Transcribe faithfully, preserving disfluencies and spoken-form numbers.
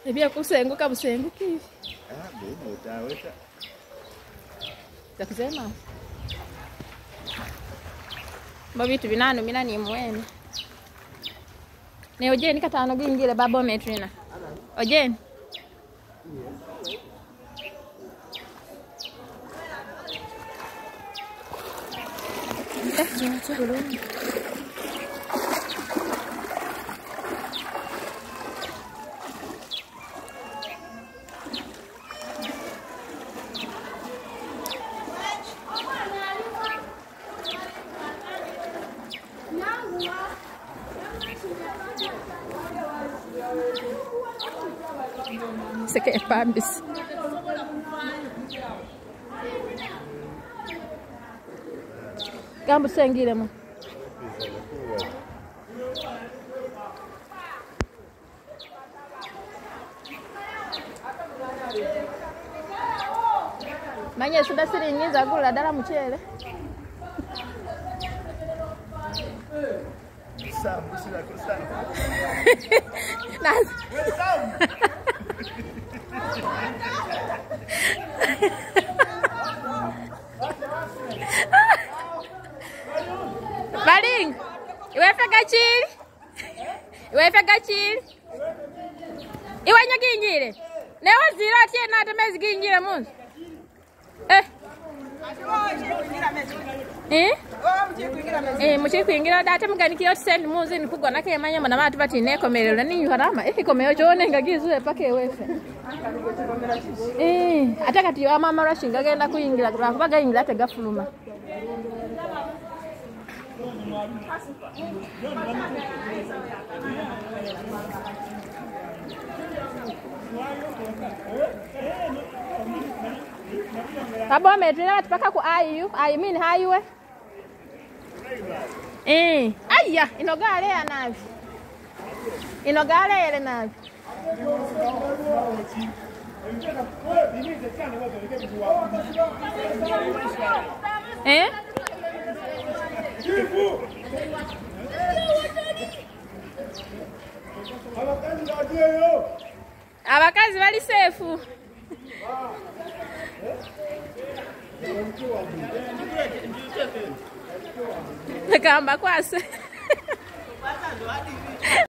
Ebya kusenguka busenguki. Ah, bino utaweka. Takusema. Babitu binano mina ni mwene. Ne ojeni katano gingire babo metrina. Ojeni. Seke pambis. Gambo sengile mo. Manye suda siri nyiza gula dala mchele. Samu sila kusana. Nas. Baling, iwe fega chili. Iwe fega chili. Iwe nyaginyire. Newe zira tie na temezi ginyire munzu. Eh. Eh? Eh, muchi kuingira data muganikiyo send munzu ni kugona ke manya mana batu bati ne komerero ni harama. Eh komeyo chone ngagizu pake wefe. Eh, ataka tiyo mama rashinga genda kuingira kubaga ingira tega fuluma. Babo medrina tupaka ku ayu, ayu mini highway. Eh, aya inogale ya navi. Inogale ele navi. Eh? Abakazi bali safe. Kamba kwase.